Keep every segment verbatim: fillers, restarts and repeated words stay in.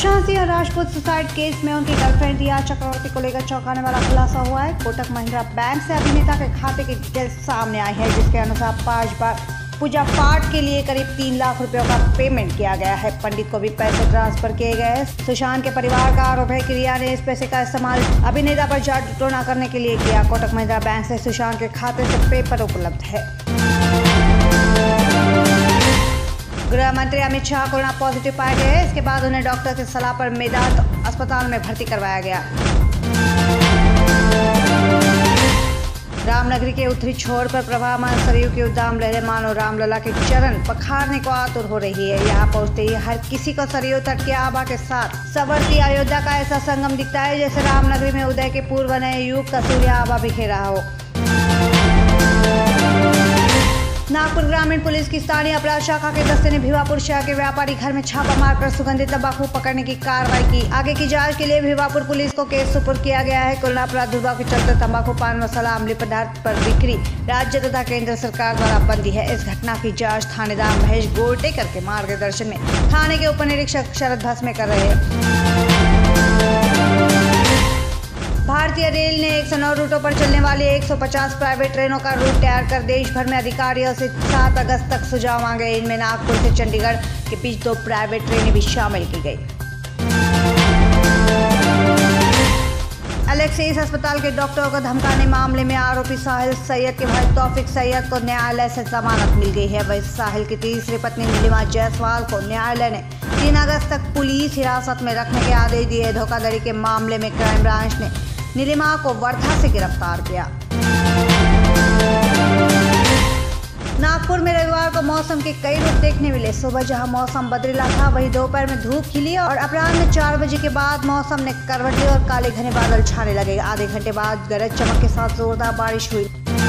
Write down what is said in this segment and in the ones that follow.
Sushant Singh Rajput suicide case में उनकी girlfriend रिया चक्रवर्ती को लेकर चौंकाने वाला खुलासा हुआ है। कोटक महिंद्रा बैंक से अभिनेता के खाते की डिटेल्स सामने आई है, जिसके अनुसार पांच बार पूजा पाठ के लिए करीब तीन लाख रुपयों का पेमेंट किया गया है। पंडित को भी पैसे ट्रांसफर किए गए हैं। सुशांत के परिवार का आरोप है कि रिया ने इस पैसे का इस्तेमाल अभिनेता पर जादू टोना करने के लिए किया। कोटक महिंद्रा बैंक से सुशांत के खाते से पेपर उपलब्ध है। गृह मंत्री अमित शाह कोरोना पॉजिटिव पाए गए। इसके बाद उन्हें डॉक्टर की सलाह पर मेदांत अस्पताल में भर्ती करवाया गया। रामनगरी के उत्तरी छोर पर प्रवाहमान सरयू की उद्दाम लहरें मानो रामलला के चरण पखारने को आतुर हो रही है। यहाँ पहुँचते ही हर किसी को सरयू तट के आभा के साथ सवरती अयोध्या का ऐसा संगम दिखता है जैसे रामनगरी में उदय के पूर्व नए युग का सूर्य आभा बिखेरा हो। नागपुर ग्रामीण पुलिस की स्थानीय अपराध शाखा के दस्ते ने भिवापुर शहर के व्यापारी घर में छापा मारकर सुगंधित तंबाकू पकड़ने की कार्रवाई की। आगे की जांच के लिए भिवापुर पुलिस को केस सुपुर्द किया गया है। कोरोना प्रादुर्भाव के चलते तंबाकू, पान मसाला, अम्लीय पदार्थ पर बिक्री राज्य तथा केंद्र सरकार द्वारा बंदी है। इस घटना की जाँच थानेदार महेश गोरटेकर के मार्गदर्शन में थाने के उप निरीक्षक शरद भस्मे कर रहे हैं। भारतीय रेल ने एक सौ नौ रूटों पर चलने वाली एक सौ पचास प्राइवेट ट्रेनों का रूट तैयार कर देश भर में अधिकारियों से सात अगस्त तक सुझाव मांगे। इनमें नागपुर से चंडीगढ़ के बीच दो प्राइवेट ट्रेनें भी शामिल की गई। एलेक्सिस अस्पताल के डॉक्टरों को धमकाने मामले में आरोपी साहिल सैयद के भाई तौफीक सैयद को न्यायालय से जमानत मिल गई है। वही साहिल की तीसरी पत्नी नीलिमा जायसवाल को न्यायालय ने तीन अगस्त तक पुलिस हिरासत में रखने के आदेश दिए। धोखाधड़ी के मामले में क्राइम ब्रांच ने नीलिमा को वर्धा से गिरफ्तार किया। नागपुर में रविवार को मौसम के कई रूप देखने मिले। सुबह जहां मौसम बदला था, वहीं दोपहर में धूप खिली और अपराह्न में चार बजे के बाद मौसम ने करवट ली और काले घने बादल छाने लगे। आधे घंटे बाद गरज चमक के साथ जोरदार बारिश हुई।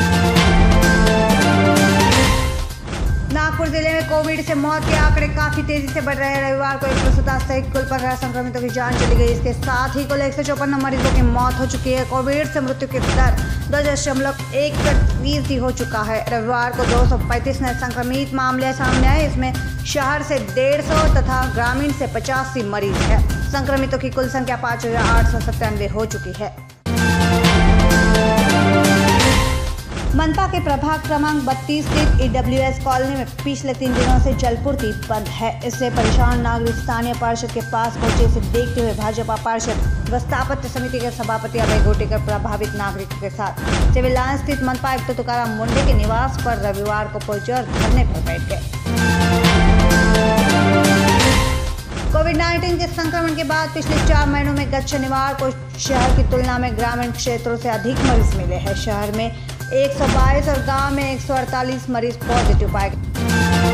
नागपुर जिले में कोविड से मौत के आंकड़े काफी तेजी से बढ़ रहे हैं। रविवार को एक सौ सतासी सहित कुल पंद्रह संक्रमितों की जान चली गई। इसके साथ ही कुल एक सौ चौपन मरीजों की मौत हो चुकी है। कोविड से मृत्यु की दर दो दशमलव एक फीसदी हो चुका है। रविवार को दो सौ पैंतीस नए संक्रमित मामले सामने आए। इसमें शहर से डेढ़ सौ तथा ग्रामीण से पचासी मरीज है। संक्रमितों की कुल संख्या पाँच हजार आठ सौ सत्तानवे हो चुकी है। मनपा के प्रभाग क्रमांक बत्तीस स्थित ई डब्ल्यू एस कॉलोनी में पिछले तीन दिनों से जलपूर्ति बंद है। इससे परेशान नागरिक स्थानीय पार्षद के पास पहुंचे। इसे देखते हुए भाजपा पार्षद व स्थापत्य समिति के सभापति अभय गोटेकर प्रभावित नागरिकों के साथ सिविल लाइन स्थित मनपा आयुक्त तुकाराम मुंडे के निवास पर रविवार को पहुंचे और धरने पर बैठ गए। कोविड नाइन्टीन के संक्रमण के बाद पिछले चार महीनों में गत शनिवार को शहर की तुलना में ग्रामीण क्षेत्रों से अधिक मरीज मिले हैं। शहर में एक सौ बाईस और गांव में एक सौ अड़तालीस मरीज पॉजिटिव पाए गए।